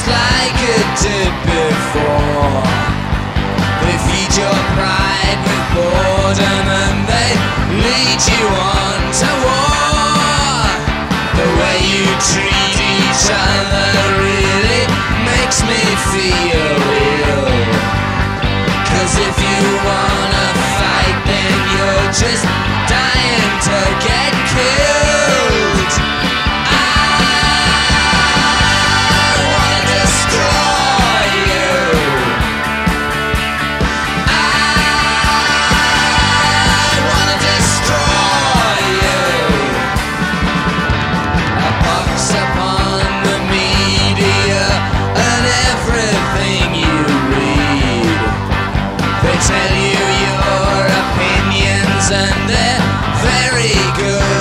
like it did before. They feed your pride with boredom and they lead you on to war. The way you treat each other really makes me feel ill. 'Cause if you wanna fight, then you're just dying to get killed. I wanna destroy you. I wanna destroy you. A box upon the media and everything you read. They tell you your opinions and they're very good.